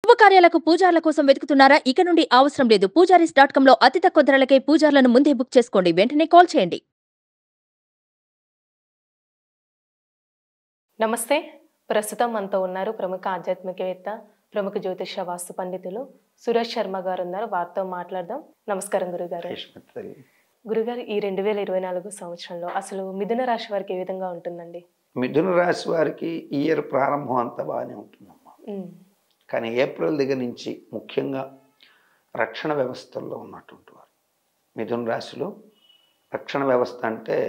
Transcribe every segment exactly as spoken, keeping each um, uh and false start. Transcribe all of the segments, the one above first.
శుభకార్యాలకు పూజార్ల కోసం వెతుకుతున్నారా? ఇక నుండి అవసరం లేదు. పూజారీస్ డాట్ కామ్ లో అతి తక్కువ ధరలకే పూజార్లను ముందే బుక్ చేసుకోండి. వెంటనే కాల్ చేయండి. నమస్తే. ప్రస్తుతం మనతో ఉన్నారు ప్రముఖ ఆధ్యాత్మికవేత్త, ప్రముఖ జ్యోతిష వాస్తు పండితులు సురేష్ శర్మ గారు ఉన్నారు. వారితో మాట్లాడదాం. నమస్కారం గురుగారు. గురుగారు, ఈ రెండు వేల ఇరవై నాలుగు సంవత్సరంలో అసలు మిథున రాశి వారికి ఏ విధంగా ఉంటుందండి? మిథున రాశి వారికి ఈ ఇయర్ ప్రారంభం అంతా బాగానే ఉంటుందమ్మా. కానీ ఏప్రిల్ దగ్గర నుంచి ముఖ్యంగా రక్షణ వ్యవస్థల్లో ఉన్నటువంటి వారు, మిథున రాశిలో రక్షణ వ్యవస్థ అంటే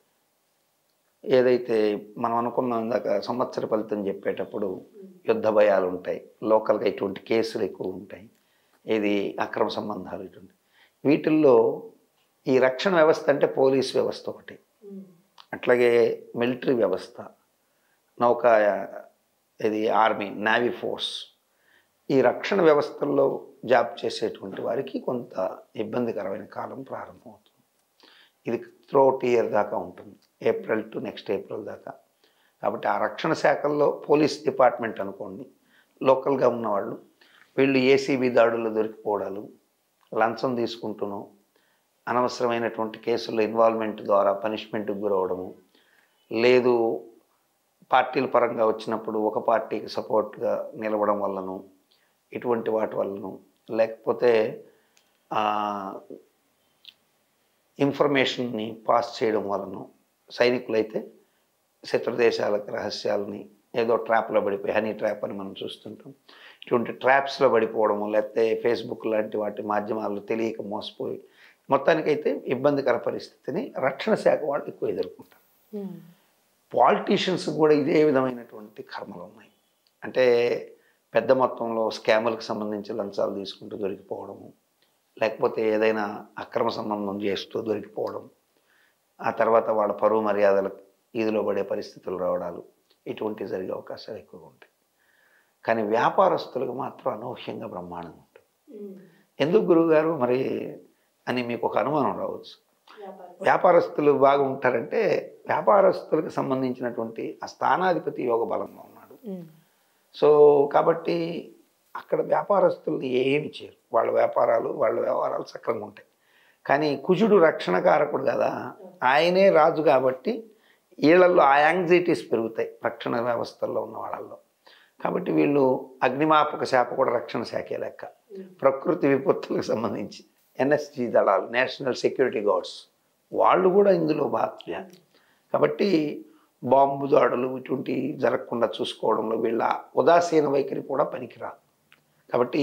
ఏదైతే మనం అనుకున్నాం ఇందాక సంవత్సర ఫలితం చెప్పేటప్పుడు యుద్ధ భయాలు ఉంటాయి, లోకల్గా ఇటువంటి కేసులు ఎక్కువ ఉంటాయి, ఇది అక్రమ సంబంధాలు ఇటువంటి వీటిల్లో ఈ రక్షణ వ్యవస్థ అంటే పోలీస్ వ్యవస్థ ఒకటి, అట్లాగే మిలిటరీ వ్యవస్థ, నౌకా, ఇది ఆర్మీ, నేవీ ఫోర్స్, ఈ రక్షణ వ్యవస్థల్లో జాబ్ చేసేటువంటి వారికి కొంత ఇబ్బందికరమైన కాలం ప్రారంభమవుతుంది. ఇది త్రూఅవుట్ ఇయర్ దాకా ఉంటుంది, ఏప్రిల్ టు నెక్స్ట్ ఏప్రిల్ దాకా. కాబట్టి ఆ రక్షణ శాఖల్లో పోలీస్ డిపార్ట్మెంట్ అనుకోండి, లోకల్గా ఉన్నవాళ్ళు వీళ్ళు ఏసీబీ దాడుల్లో దొరికిపోవడాలు, లంచం తీసుకుంటూనో అనవసరమైనటువంటి కేసుల్లో ఇన్వాల్వ్మెంట్ ద్వారా పనిష్మెంట్కి గురవడము, లేదు పార్టీల పరంగా వచ్చినప్పుడు ఒక పార్టీకి సపోర్ట్గా నిలవడం వల్లను, ఇటువంటి వాటి వల్లను, లేకపోతే ఇన్ఫర్మేషన్ని పాస్ చేయడం వలన, సైనికులైతే శత్రుదేశాలకు రహస్యాలని ఏదో ట్రాప్లో పడిపోయి, హనీ ట్రాప్ అని మనం చూస్తుంటాం, ఇటువంటి ట్రాప్స్లో పడిపోవడము, లేకపోతే ఫేస్బుక్ లాంటి వాటి మాధ్యమాల్లో తెలియక మోసపోయి మొత్తానికైతే ఇబ్బందికర పరిస్థితిని రక్షణ శాఖ వాళ్ళు ఎక్కువ ఎదుర్కొంటారు. పాలిటీషియన్స్ కూడా ఇదే విధమైనటువంటి కర్మలు ఉన్నాయి. అంటే పెద్ద మొత్తంలో స్కాములకు సంబంధించి లంచాలు తీసుకుంటూ దొరికిపోవడము, లేకపోతే ఏదైనా అక్రమ సంబంధం చేస్తూ దొరికిపోవడం, ఆ తర్వాత వాళ్ళ పరువు మర్యాదలకు ఈదులో పడే పరిస్థితులు రావడాలు, ఇటువంటివి జరిగే అవకాశాలు ఎక్కువగా ఉంటాయి. కానీ వ్యాపారస్తులకు మాత్రం అనూహ్యంగా బ్రహ్మాండంగా ఉంటుంది. ఎందుకు గురువుగారు మరి అని మీకు ఒక అనుమానం రావచ్చు. వ్యాపారస్తులు బాగా ఉంటారంటే వ్యాపారస్తులకు సంబంధించినటువంటి ఆ స్థానాధిపతి యోగ బలంగా ఉన్నాడు. సో కాబట్టి అక్కడ వ్యాపారస్తులు ఏమి చేయరు, వాళ్ళ వ్యాపారాలు వాళ్ళ వ్యవహారాలు సక్రంగా ఉంటాయి. కానీ కుజుడు రక్షణకారకుడు కదా, ఆయనే రాజు కాబట్టి వీళ్ళల్లో ఆ యాంగ్జైటీస్ పెరుగుతాయి రక్షణ వ్యవస్థల్లో ఉన్న వాళ్ళల్లో. కాబట్టి వీళ్ళు అగ్నిమాపక శాఖ కూడా రక్షణ శాఖే లెక్క. ప్రకృతి విపత్తులకు సంబంధించి ఎన్ఎస్జి దళాలు, నేషనల్ సెక్యూరిటీ గార్డ్స్, వాళ్ళు కూడా ఇందులో బాధ్యత. కాబట్టి బాంబు దాడులు ఇటువంటి జరగకుండా చూసుకోవడంలో వీళ్ళ ఉదాసీన వైఖరి కూడా పనికిరాదు. కాబట్టి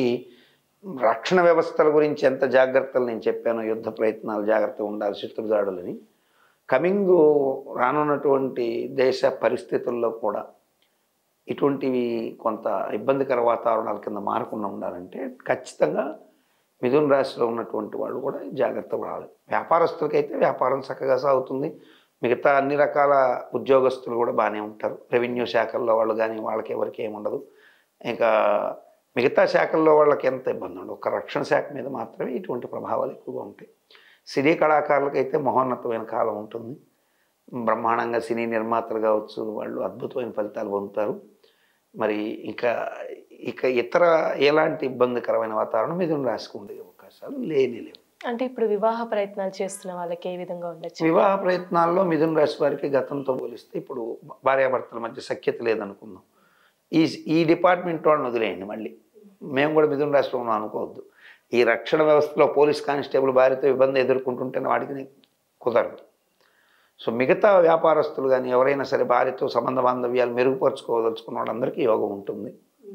రక్షణ వ్యవస్థల గురించి ఎంత జాగ్రత్తలు నేను చెప్పానో, యుద్ధ ప్రయత్నాలు జాగ్రత్తగా ఉండాలి, శత్రుదాడులని, కమింగ్ రానున్నటువంటి దేశ పరిస్థితుల్లో కూడా ఇటువంటివి కొంత ఇబ్బందికర వాతావరణాల కింద మారకుండా ఉండాలంటే ఖచ్చితంగా మిథున రాశిలో ఉన్నటువంటి వాళ్ళు కూడా జాగ్రత్త పడాలి. వ్యాపారస్తులకైతే వ్యాపారం చక్కగా సాగుతుంది, మిగతా అన్ని రకాల ఉద్యోగస్తులు కూడా బాగానే ఉంటారు. రెవెన్యూ శాఖల్లో వాళ్ళు కానీ వాళ్ళకి ఎవరికి ఏముండదు. ఇంకా మిగతా శాఖల్లో వాళ్ళకి ఎంత ఇబ్బంది ఉండదు, ఒక రక్షణ శాఖ మీద మాత్రమే ఇటువంటి ప్రభావాలు ఎక్కువగా ఉంటాయి. సినీ కళాకారులకైతే మహోన్నతమైన కాలం ఉంటుంది, బ్రహ్మాండంగా సినీ నిర్మాతలు కావచ్చు, వాళ్ళు అద్భుతమైన ఫలితాలు పొందుతారు. మరి ఇంకా ఇక ఇతర ఎలాంటి ఇబ్బందికరమైన వాతావరణం మిథున రాశికి ఉండే అవకాశాలు లేని లేవు. అంటే ఇప్పుడు వివాహ ప్రయత్నాలు చేస్తున్న వాళ్ళకి ఏ విధంగా ఉండొచ్చు? వివాహ ప్రయత్నాల్లో మిథున రాశి వారికి గతంతో పోలిస్తే ఇప్పుడు భార్యాభర్తల మధ్య సఖ్యత లేదనుకుందాం, ఈ ఈ డిపార్ట్మెంట్ వాళ్ళని వదిలేయండి, మళ్ళీ మేము కూడా మిథున రాశిలో ఉన్నాం అనుకోవద్దు. ఈ రక్షణ వ్యవస్థలో పోలీస్ కానిస్టేబుల్ భార్యతో ఇబ్బంది ఎదుర్కొంటుంటే వాడికి కుదరదు. సో మిగతా వ్యాపారస్తులు కానీ ఎవరైనా సరే భార్యతో సంబంధ బాంధవ్యాలు మెరుగుపరుచుకోదలుచుకున్న వాళ్ళందరికీ యోగం ఉంటుంది.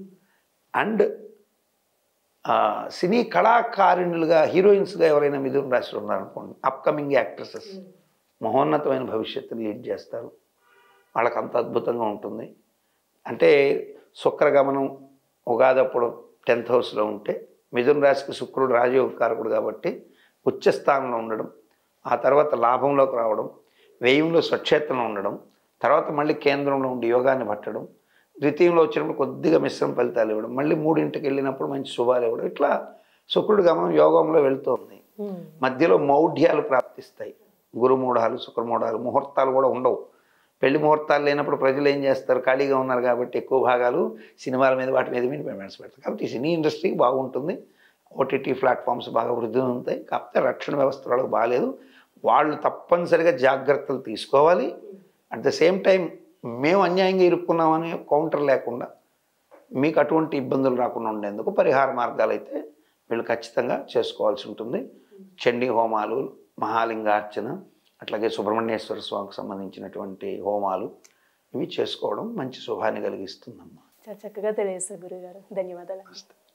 అండ్ సినీ కళాకారిణులుగా హీరోయిన్స్గా ఎవరైనా మిథున రాశిలో ఉన్నారనుకోండి, అప్కమింగ్ యాక్ట్రెసెస్ మహోన్నతమైన భవిష్యత్తుని లీడ్ చేస్తారు, వాళ్ళకి అంత అద్భుతంగా ఉంటుంది. అంటే శుక్రగమనం ఉగాదప్పుడు టెన్త్ హౌస్లో ఉంటే మిథున రాశికి శుక్రుడు రాజయోగకారకుడు కాబట్టి ఉచ్చస్థానంలో ఉండడం, ఆ తర్వాత లాభంలోకి రావడం, వ్యయంలో స్వక్షేత్రంలో ఉండడం, తర్వాత మళ్ళీ కేంద్రంలో ఉండి యోగాన్ని పట్టడం, ద్వితీయంలో వచ్చినప్పుడు కొద్దిగా మిశ్రమ ఫలితాలు ఇవ్వడం, మళ్ళీ మూడింటికి వెళ్ళినప్పుడు మంచి శుభాలు ఇవ్వడం, ఇట్లా శుక్రుడు గమనం యోగంలో వెళుతోంది. మధ్యలో మౌఢ్యాలు ప్రాప్తిస్తాయి, గురుమూఢాలు, శుక్రమూఢాలు, ముహూర్తాలు కూడా ఉండవు. పెళ్లి ముహూర్తాలు లేనప్పుడు ప్రజలు ఏం చేస్తారు, ఖాళీగా ఉన్నారు కాబట్టి ఎక్కువ భాగాలు సినిమాల మీద వాటి మీద మీద పేమెంట్స్ పెడతారు. కాబట్టి సినీ ఇండస్ట్రీకి బాగుంటుంది, ఓటీటీ ప్లాట్ఫామ్స్ బాగా వృద్ధి ఉంటాయి. కాకపోతే రక్షణ వ్యవస్థ వాళ్ళకి బాగాలేదు. వాళ్ళు తప్పనిసరిగా జాగ్రత్తలు తీసుకోవాలి. అట్ ద సేమ్ టైం మేము అన్యాయంగా ఇరుక్కున్నామనే కౌంటర్ లేకుండా మీకు అటువంటి ఇబ్బందులు రాకుండా ఉండేందుకు పరిహార మార్గాలు అయితే వీళ్ళు ఖచ్చితంగా చేసుకోవాల్సి ఉంటుంది. చండీ హోమాలు, మహాలింగార్చన, అట్లాగే సుబ్రహ్మణ్యేశ్వర స్వామికి సంబంధించినటువంటి హోమాలు ఇవి చేసుకోవడం మంచి శుభాన్ని కలిగిస్తుందమ్మా. చాలా చక్కగా తెలియజేస్తారు గురుగారు. ధన్యవాదాలు.